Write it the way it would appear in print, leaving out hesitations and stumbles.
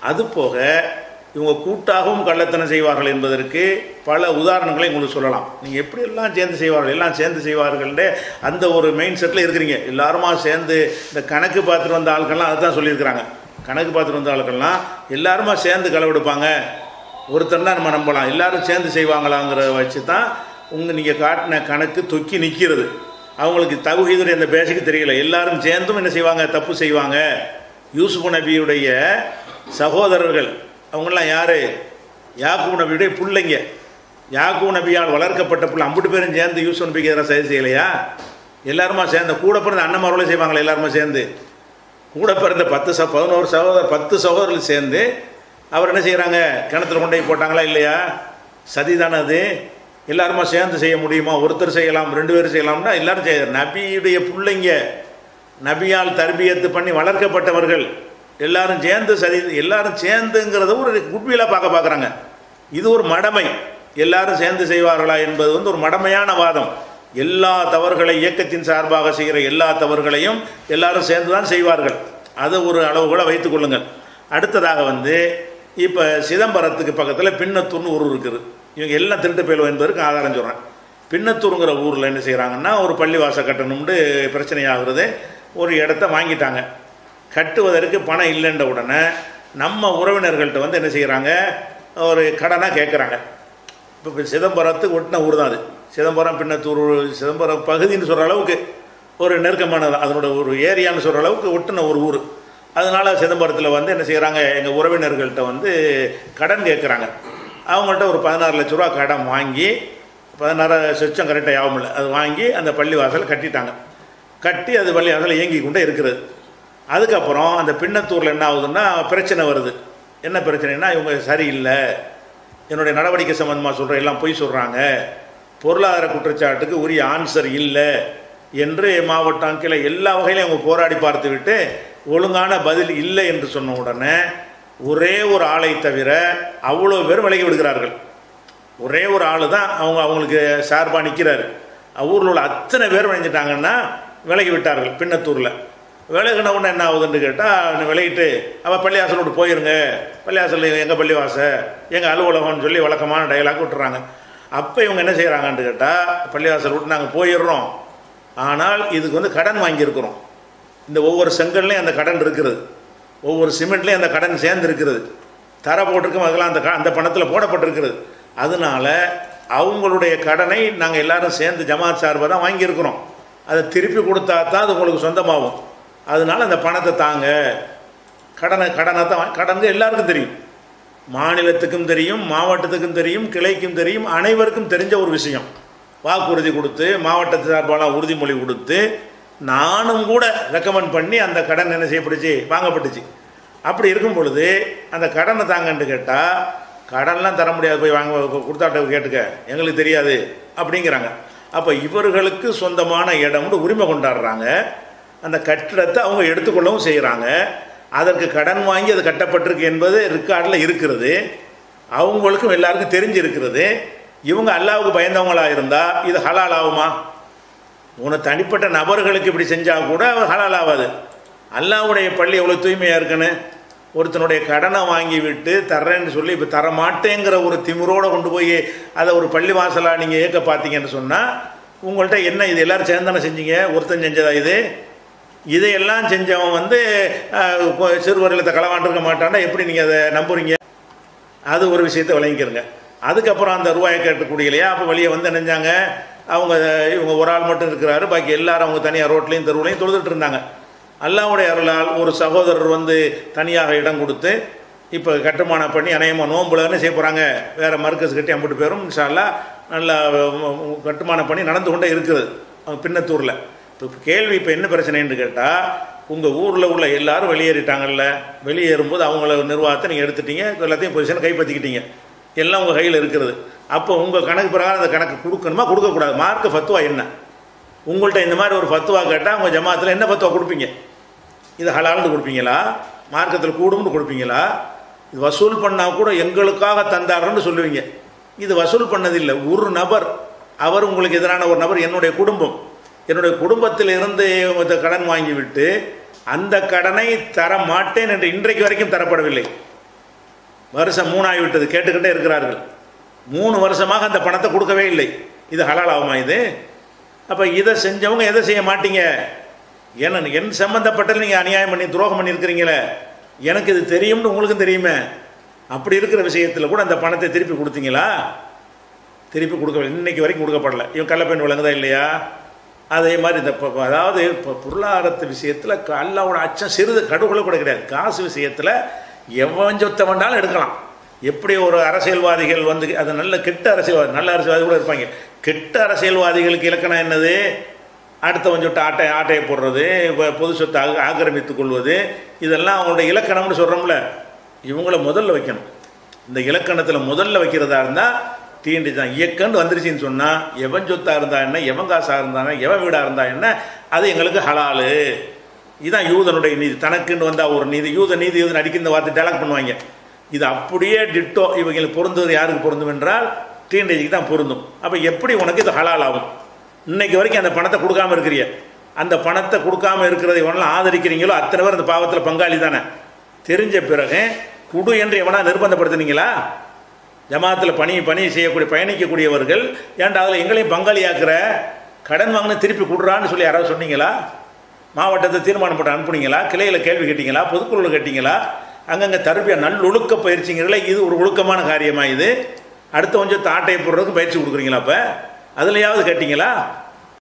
அதுபோக இவங்க கூட்டாகவும் கள்ளத்தனம் செய்வார்கள் என்பதற்கு பல உதாரணங்களை உங்களுக்கு சொல்லலாம். நீங்கள் எப்படி எல்லாம் சேர்ந்து செய்வார்கள், எல்லாம் சேர்ந்து செய்வார்கள்ன்ற அந்த ஒரு மெயின் செட்டில் இருக்கிறீங்க. எல்லாருமா சேர்ந்து இந்த கணக்கு பார்த்துட்டு வந்த ஆட்கள்லாம் அதுதான் சொல்லியிருக்கிறாங்க. கணக்கு பார்த்துட்டு வந்த ஆட்கள்லாம் எல்லாருமா சேர்ந்து களவெடுப்பாங்க, ஒருத்தர் தான் நம்ம நம்பலாம், எல்லாரும் சேர்ந்து செய்வாங்களாங்கிறத வச்சு தான் நீங்கள் காட்டின கணக்கு தொக்கி நிற்கிறது. அவங்களுக்கு தௌஹீதுடைய அந்த பேசிக்கு தெரியல. எல்லாரும் சேர்ந்தும் என்ன செய்வாங்க, தப்பு செய்வாங்க. யூசுப் நபியுடைய சகோதரர்கள் அவங்கெல்லாம் யார்? யாக்கூப் நபியுடைய பிள்ளைங்க. யாக்கூப் நபியால் வளர்க்கப்பட்ட பிள்ளை. 50 பேரும் சேர்ந்து யூசுப் நபிக்கு எதிராக சரி செய்யலையா? எல்லாருமா சேர்ந்து கூட பிறந்த அண்ணன்மாரோட செய்வாங்களே எல்லாருமா சேர்ந்து. கூட பிறந்த 10 சகோதரர்கள் சேர்ந்து அவர் என்ன செய்கிறாங்க, கிணத்துல கொண்டு போய் போட்டாங்களா இல்லையா? சதி தானே அது. எல்லாருமா சேர்ந்து செய்ய முடியுமா? ஒருத்தர் செய்யலாம், 2 பேர் செய்யலாம்னா எல்லாரும் செய்ய. நபியுடைய பிள்ளைங்க, நபியால் தர்பியத்து பண்ணி வளர்க்கப்பட்டவர்கள் எல்லாரும் சேர்ந்து சதி, எல்லாரும் சேர்ந்துங்கிறத ஒரு குட்விலாக பார்க்குறாங்க. இது ஒரு மடமை. எல்லாரும் சேர்ந்து செய்வார்களா என்பது ஒரு மடமையான வாதம். எல்லா தவறுகளை இயக்கத்தின் சார்பாக செய்கிற எல்லா தவறுகளையும் எல்லாரும் சேர்ந்து தான் செய்வார்கள். அதை ஒரு அளவுகளை வைத்துக் கொள்ளுங்கள். அடுத்ததாக இப்போ சிதம்பரத்துக்கு பக்கத்தில் பின்னத்தூர்னு ஊர் இருக்குது. இவங்க எல்லாம் திருட்டு போயிடுவோம் என்பதற்கு ஆதாரம் சொல்கிறேன். பின்னத்தூருங்கிற ஊரில் என்ன செய்கிறாங்கன்னா, ஒரு பள்ளிவாசல் கட்டணும்னு பிரச்சனையாகிறது. ஒரு இடத்த வாங்கிட்டாங்க. கட்டுவதற்கு பணம் இல்லைன்ற உடனே நம்ம உறவினர்கள்ட்ட என்ன செய்கிறாங்க, ஒரு கடனாக கேட்குறாங்க. இப்போ சிதம்பரத்துக்கு ஒட்டின ஊர் தான் அது. சிதம்பரம் பின்னத்தூர் சிதம்பரம் பகுதின்னு சொல்கிற அளவுக்கு ஒரு நெருக்கமானது, அதனோட ஒரு ஏரியான்னு சொல்கிற அளவுக்கு ஒட்டின ஒரு ஊர். அதனால் சிதம்பரத்தில் என்ன செய்கிறாங்க, எங்கள் உறவினர்கள்ட்ட கடன் கேட்குறாங்க. அவங்கள்ட்ட ஒரு 16 லட்ச ரூபா கடன் வாங்கி, 16 சொச்சம் கரெக்டாக யாவும் இல்லை, அது வாங்கி அந்த பள்ளிவாசல் கட்டிட்டாங்க. கட்டி அது பள்ளிவாசல் இயங்கி கொண்டே இருக்கிறது. அதுக்கப்புறம் அந்த பின்னத்தூரில் என்ன ஆகுதுன்னா பிரச்சனை வருது. என்ன பிரச்சனைனா, இவங்க சரியில்லை, என்னுடைய நடவடிக்கை சம்பந்தமாக சொல்கிற எல்லாம் பொய் சொல்கிறாங்க, பொருளாதார குற்றச்சாட்டுக்கு உரிய ஆன்சர் இல்லை என்று மாவட்டம் கீழே எல்லா வகையிலையும் அவங்க போராடி பார்த்து விட்டு ஒழுங்கான பதில் இல்லை என்று சொன்ன உடனே ஒரே ஒரு ஆளை தவிர அவ்வளோ பேர் விலகி விடுகிறார்கள். ஒரே ஒரு ஆள் தான் அவங்களுக்கு சார்பாக நிற்கிறாரு. ஊரில் உள்ள அத்தனை பேர் விளைஞ்சிட்டாங்கன்னா விலகி விட்டார்கள். பின்னத்தூரில் விலகின உடனே என்ன ஆகுதுன்னு கேட்டால், விலகிட்டு அவள் பள்ளிவாசலோடு போயிருங்க, பள்ளிவாசல் எங்கள் பள்ளிவாசல் எங்கள் அலுவலகம்னு சொல்லி வழக்கமான டயலாக் விட்டுறாங்க. அப்போ இவங்க என்ன செய்கிறாங்கன்னு கேட்டால், பள்ளிவாசல் விட்டு நாங்கள் போயிடுறோம், ஆனால் இதுக்கு கடன் வாங்கியிருக்கிறோம், இந்த ஒவ்வொரு செங்கல்லையும் அந்த கடன் இருக்கிறது, ஒவ்வொரு சிமெண்ட்லேயும் அந்த கடன் சேர்ந்து இருக்கிறது, தர போட்டிருக்கோம், அதெல்லாம் அந்த பணத்தில் போடப்பட்டிருக்கிறது. அதனால அவங்களுடைய கடனை நாங்கள் எல்லாரும் சேர்ந்து ஜமாத் சார்பாக தான் வாங்கியிருக்கிறோம், அதை திருப்பி கொடுத்தா தான் அது உங்களுக்கு சொந்தமாகும், அதனால அந்த பணத்தை தாங்க. கடனை தான். கடன் எல்லாருக்கும் தெரியும், மாநிலத்துக்கும் தெரியும், மாவட்டத்துக்கும் தெரியும், கிளைக்கும் தெரியும், அனைவருக்கும் தெரிஞ்ச ஒரு விஷயம். வாக்குறுதி கொடுத்து மாவட்டத்து சார்பான உறுதிமொழி கொடுத்து நானும் கூட ரெக்கமெண்ட் பண்ணி அந்த கடன் என்ன செய்யப்பட்டுச்சு, வாங்கப்பட்டுச்சு. அப்படி இருக்கும் பொழுது அந்த கடனை தாங்கன்னு கேட்டால், கடன்லாம் தர முடியாது, போய் வாங்க கொடுத்தாட்ட கேட்டுக்க, எங்களுக்கு தெரியாது அப்படிங்கிறாங்க. அப்போ இவர்களுக்கு சொந்தமான இடம்னு உரிமை கொண்டாடுறாங்க. அந்த கட்டிடத்தை அவங்க எடுத்துக்கொள்ளவும் செய்கிறாங்க. அதற்கு கடன் வாங்கி அது கட்டப்பட்டிருக்கு என்பது ரெக்கார்டில் இருக்கிறது, அவங்களுக்கும் எல்லாருக்கும் தெரிஞ்சிருக்கிறது. இவங்க அல்லாவுக்கு பயந்தவங்களாக இருந்தால் இது ஹலால் ஆகுமா? உனக்கு தனிப்பட்ட நபர்களுக்கு இப்படி செஞ்சால் கூட ஹலால் ஆகாது. அல்லாவுடைய பள்ளி எவ்வளோ தூய்மையாக இருக்குன்னு ஒருத்தனுடைய கடனை வாங்கி விட்டு தர்றேன்னு சொல்லி இப்போ தரமாட்டேங்கிற ஒரு திமிரோடு கொண்டு போய் அதை ஒரு பள்ளி வாசலாக நீங்கள் இயக்க பார்த்தீங்கன்னு சொன்னால் உங்கள்கிட்ட என்ன, இது எல்லோரும் சேர்ந்தானே செஞ்சீங்க, ஒருத்தன் செஞ்சதா இது? இதையெல்லாம் செஞ்சவன் சிறுவர்களத்தை களவாண்டிருக்க மாட்டான்னா எப்படி நீங்கள் அதை நம்புறீங்க? அது ஒரு விஷயத்தை விளங்கிக்கிறங்க. அதுக்கப்புறம் அந்த ரூபாயை கேட்டுக்கூடிய இல்லையா, அப்போ வெளியே நினைஞ்சாங்க இவங்க ஒரு ஆள் மட்டும் இருக்கிறாரு, பாக்கி எல்லாரும் அவங்க தனியாக ரோட்லையும் தெருவுலையும் தொழுதுட்டு இருந்தாங்க. அல்லாவுடைய அருளால் ஒரு சகோதரர் தனியாக இடம் கொடுத்து இப்போ கட்டுமானம் பண்ணி அநேகமாக நோம்புல என்ன செய்ய போகிறாங்க, வேறு மர்க்கஸ் கட்டி 50 பேரும் இன்ஷா அல்லாஹ் நல்லா கட்டுமானம் பண்ணி நடந்து கொண்டே இருக்குது பின்னத்தூரில். இப்போ கேள்வி இப்போ என்ன பிரச்சனைன்னு கேட்டால், உங்கள் ஊரில் உள்ள எல்லாரும் வெளியேறிட்டாங்கல்ல, வெளியேறும்போது அவங்கள நிர்வாகத்தை நீங்கள் எடுத்துட்டீங்க, எல்லாத்தையும் பொசிஷனை கைப்பற்றிக்கிட்டீங்க, எல்லாம் உங்கள் கையில் இருக்கிறது. அப்போ உங்கள் கணக்கு பிரகாரம் அந்த கணக்கு கொடுக்கணுமா கொடுக்கக்கூடாது? மார்க்க ஃபத்துவா என்ன? உங்கள்கிட்ட இந்த மாதிரி ஒரு ஃபத்துவா கேட்டால் உங்கள் ஜமாத்தில் என்ன ஃபத்துவா கொடுப்பீங்க? இது ஹலால்னு கொடுப்பீங்களா? மார்க்கத்தில் கூடும்னு கொடுப்பீங்களா? இது வசூல் பண்ணால் கூட எங்களுக்காக தந்தாருன்னு சொல்லுவீங்க. இது வசூல் பண்ணதில்லை, ஒரு நபர், அவர் உங்களுக்கு எதிரான ஒரு நபர், என்னுடைய குடும்பம், என்னுடைய குடும்பத்தில் இருந்து கடன் வாங்கிவிட்டு அந்த கடனை தர மாட்டேன் என்று இன்றைக்கு வரைக்கும் தரப்படவில்லை. வருஷம் 3 ஆகிவிட்டது, கேட்டுக்கிட்டே இருக்கிறார்கள். 3 வருஷமாக அந்த பணத்தை கொடுக்கவே இல்லை. இது ஹலால் ஆகுமா இது? அப்போ இதை செஞ்சவங்க எதை செய்ய மாட்டீங்க? ஏன்னா என் சம்மந்தப்பட்டதில் நீங்கள் அநியாயம் பண்ணி துரோகம் பண்ணியிருக்கிறீங்களே, எனக்கு இது தெரியும்னு உங்களுக்கும் தெரியுமே. அப்படி இருக்கிற விஷயத்தில் கூட அந்த பணத்தை திருப்பி கொடுத்தீங்களா? திருப்பி கொடுக்கவில்லை, இன்னைக்கு வரைக்கும் கொடுக்கப்படலை. இவன் கள்ளப்பெண் விளங்குதா இல்லையா? அதே மாதிரி இந்த அதாவது இப்போ பொருளாதாரத்து விஷயத்தில் அல்லாவோட அச்சம் சிறிது கடுகுல கூட கிடையாது. காசு விஷயத்தில் எவன் சொத்தை வேண்டாலும் எடுக்கலாம். எப்படி ஒரு அரசியல்வாதிகள் வந்து அது நல்ல கெட்ட அரசியல்வாதி, நல்ல அரசியல்வாதி கூட இருப்பாங்க. கெட்ட அரசியல்வாதிகளுக்கு இலக்கணம் என்னது? அடுத்தவன் சொட்டு ஆட்டையை போடுறது, பொது சொத்தை ஆக்கிரமித்துக் கொள்வது, இதெல்லாம் அவங்களுடைய இலக்கணம்னு சொல்கிறோம்ல. இவங்கள முதல்ல வைக்கணும். இந்த இலக்கணத்தில் முதல்ல வைக்கிறதா இருந்தால் தீண்டி தான். இயக்கண்டு வந்துருச்சின்னு சொன்னால் எவன் சொத்தாக இருந்தா என்ன, எவன் காசாக இருந்தானே, எவன் வீடாக இருந்தா என்ன, அது எங்களுக்கு ஹலாலு. இதுதான் யூதனுடைய நீதி. தனக்குன்னு வந்தால் ஒரு நீதி, யூத நீதி அடிக்க இந்த வார்த்தை டேலக் பண்ணுவாங்க. இது அப்படியே டிட்டோ இவங்களுக்கு பொருந்துவது யாருக்கு பொருந்தும் என்றால் டீனேஜுக்கு தான் பொருந்தும். அப்போ எப்படி உனக்கு இது ஹலால் ஆகும்? இன்னைக்கு வரைக்கும் அந்த பணத்தை கொடுக்காமல் இருக்கிறீங்க. அந்த பணத்தை கொடுக்காமல் இருக்கிறதை எவனெல்லாம் ஆதரிக்கிறீங்களோ அத்தனை பேர் அந்த பாவத்தில் பங்காளி தானே. தெரிஞ்ச பிறகு குடு என்று எவனா நிர்பந்தப்படுத்துனீங்களா? ஜமாத்தில் பணி செய்யக்கூடிய பயணிக்கக்கூடியவர்கள் ஏன்டா அதில் எங்களையும் பங்காளியாக்குற, கடன் வாங்கின திருப்பி கொடுறான்னு சொல்லி யாராவது சொன்னீங்களா? மாவட்டத்தை தீர்மானம் போட்டு அனுப்புனீங்களா? கிளையில் கேள்வி கேட்டீங்களா? பொதுக்குழுவில் கேட்டீங்களா? அங்கங்கே தரப்பியா நல்லொழுக்க பயிற்சிங்கிறதுல இது ஒரு ஒழுக்கமான காரியமாக இது? அடுத்த கொஞ்சம் ஆட்டையை போடுறதுக்கு பயிற்சி கொடுக்குறீங்களா? அப்போ அதுலையாவது கேட்டீங்களா?